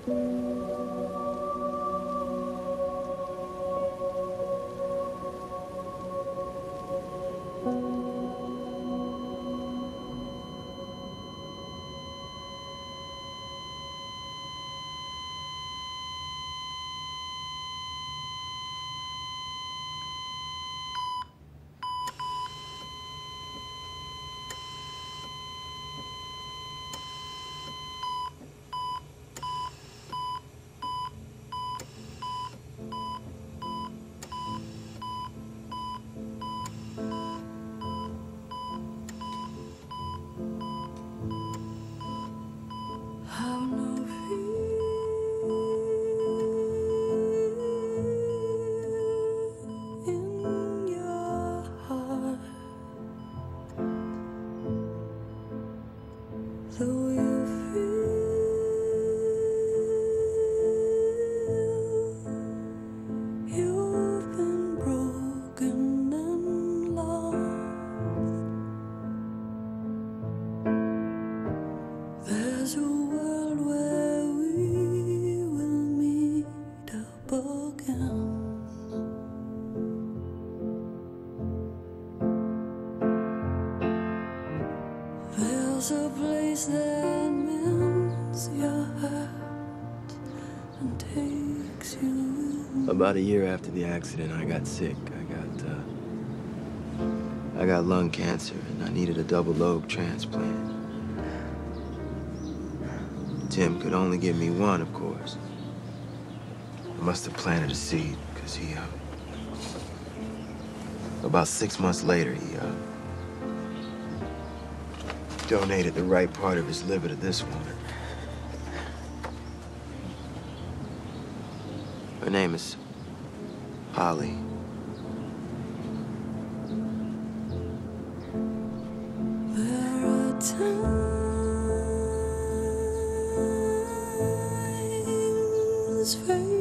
There's a place that mends your heart and takes you. About a year after the accident, I got sick. I got lung cancer, and I needed a double lobe transplant. Tim could only give me one, of course. I must have planted a seed, because he, about 6 months later, he, donated the right part of his liver to this woman. Her name is Holly. There are times